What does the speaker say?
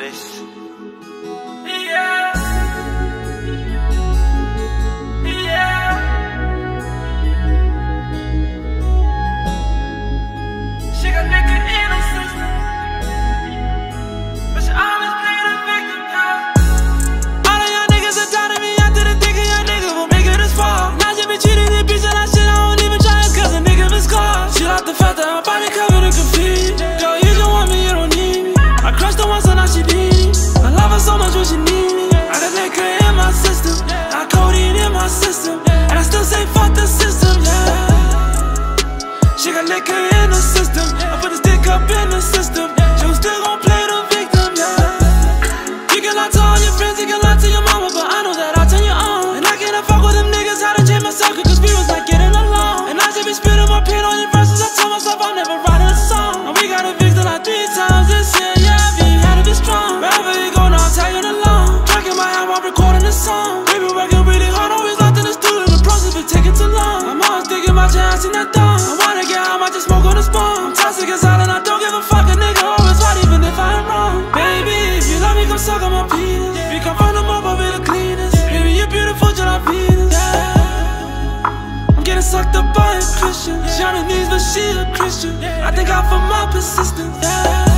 this. Yeah. Yeah. She got nigga in her system, but she always play the victim, yeah. All of y'all niggas are doubting me after the thinking y'all niggas will make it this far. Now she been cheating this bitch and that shit I don't even try it cause a nigga been scarred. She like the fact that my body covered in graffiti. Girl, you just want me, you don't need me. I crushed her once and now she need me. I love her so much when she need me. I got liquor in my system, I codeine in my system, and I still say fuck the system, yeah. She got liquor in the system, I put a stick up in the system. She was still gon' play the victim, yeah. You can lie to all your friends, you can lie to your mama, but I know that I'll turn you on. And I can't fuck with them niggas, how to change myself, cause we was not getting along. And I should be spitting my pain on your verses, I tell myself I'm never writing a song. And we got evicted like 3 times this year, yeah, we had to be strong. Wherever you go now, I'm tagging along. Tracking my album, I'm recording a song. We been working really hard, always locked in the studio, the process been taking too long. I'm always thinking about your ass in that thong. I wanna get out, I might just smoke on the spawn. I'm toxic and silent, I don't give a fuck, a nigga always right even if I'm wrong. Baby, if you love me, come suck on my penis. We come from the mob, I'll be the cleanest. Baby, you're beautiful, just like Venus, yeah. I'm getting sucked up by a Christian. She on her knees, but she a Christian. I thank God for my persistence, yeah.